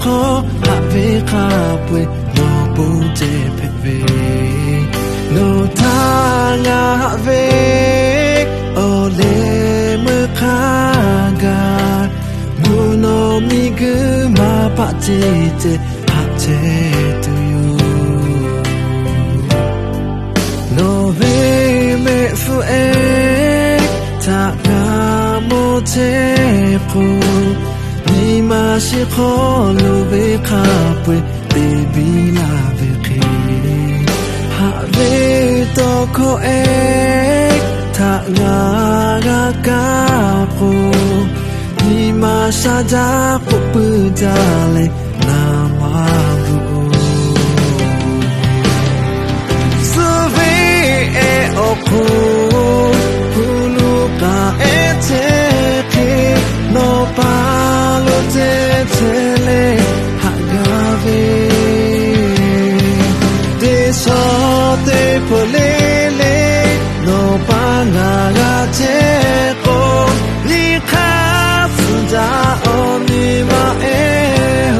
ขอหาเวคาป่วยโนปูเจเพเวโนทางาเวโอเลมือคากามูโนมิกุมาปะเจเจหาเจตุยูโนเวเมฟูเอทากาโมเจคูนีมาชิขอลูเวคาป่วยเบบีลาเวคีหาเวโตโคเอทางากากาปูนีมาชาจาปุปุจาเลนามาบูสุเวเอโอโคปูลูกาเอเทคีโนปาโลเจเทเลหากาเวเดโซเตโพเลเลโนปางากาเจโกลิคาสุจาโอนิมาเอโฮ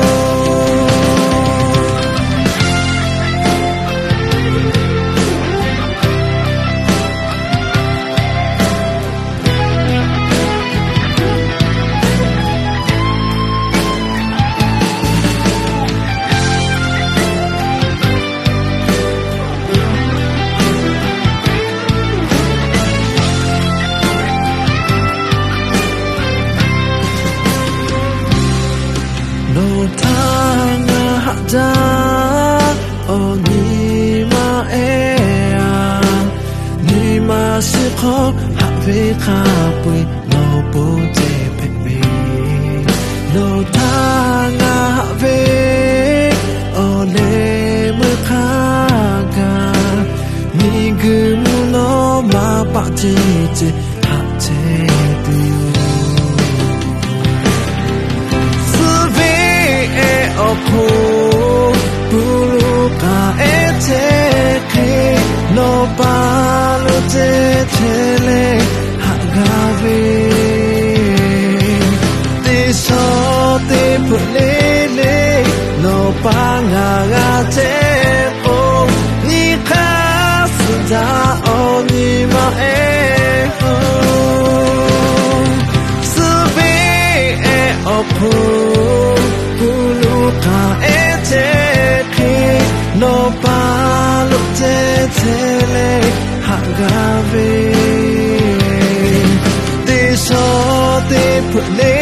โนทางาจาโอนิมาเอนิมาสิขอหาเวคาปุยโนปูเจเพเวโนทางาเวโอเลมือคากามีกุมุโนมาปะเจเจหาเจตุยูโอโคปูลูกาเอเทคีโนปาโลเจเทเลหากาเวติโซติพุเลเลโนปางากาเจโอนิคาสุจาโอนิมาเอโฮสุเบเอโอโคคาเอเจคีโนปาโลเจเทเลหากาเวติโซติพุเล